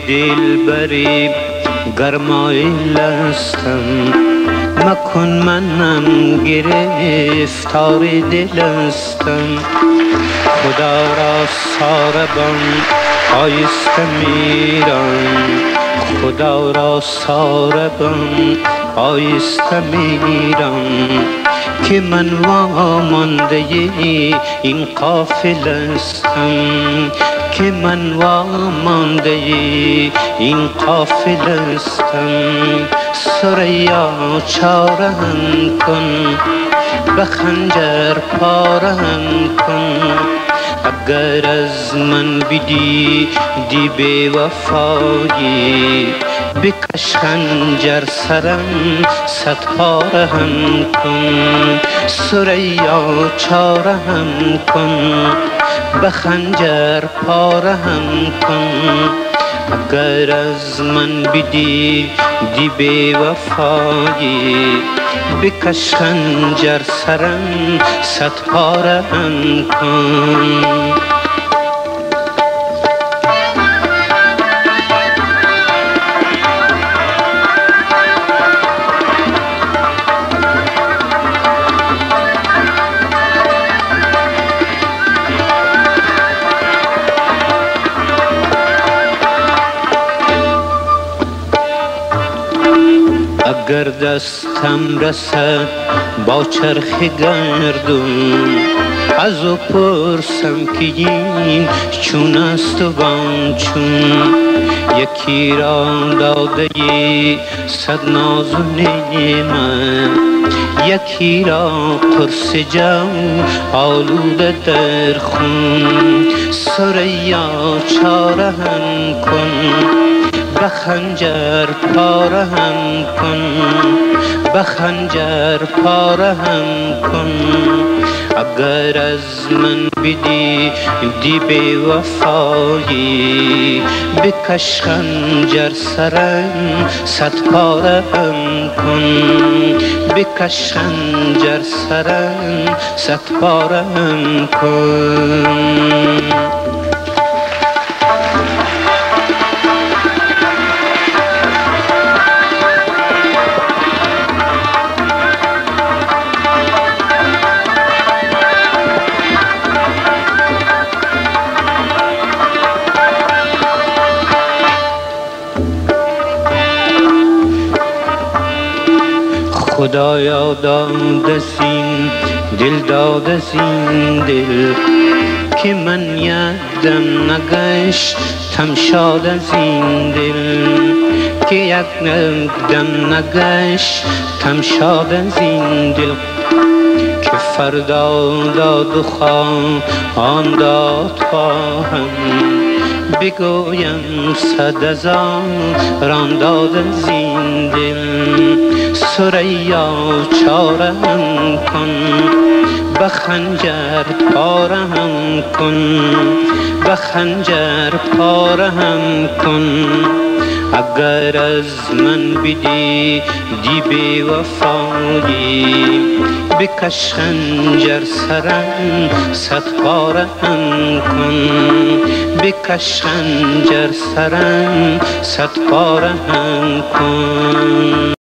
دلبری گرمایل هستم مکن منم گرفتار دل هستم خدا را ساربان آیسته میرم خدا را ساربان آیسته میرم که من وامانده این قافله هستم که من وامانده این قافله هستم ثریا چاره‌ام کن به خنجر پاره‌ام کن اگر از من بدیدی بی وفایی بکش خنجر سرم صد پاره‌ام کن ثریا چاره‌ام کن به خنجر پاره‌ام کن اگر از من بدیدی بی وفایی بکش خنجر سرم صد پاره‌ام کن اگر دستم رسد با چرخ گردون از او پرسم که این چون است و آن چون یکی را داده صد ناز و نعمت یکی را قرص جم آلوده در خون ثریا چاره‌ام کن به خنجر پاره‌ام کن به خنجر پاره‌ام کن اگر از من بدیدی بی وفایی بکش خنجر سرم صد پاره‌ام کن بکش خنجر سرم صد پاره‌ام کن خدایا داد از این دل داد از این دل که من یکدم نگشتم شاد از این دل که یکدم نگشتم شاد از این دل که فردا داد و خواهم داد خواهم بگویم صد هزاران داد از این دل ثریا چاره‌ام کن به خنجر پاره‌ام کن به خنجر پاره‌ام کن اگر از من بدیدی بی وفایی بکش خنجر سرم صد پاره‌ام کن بکش خنجر سرم صد پاره‌ام کن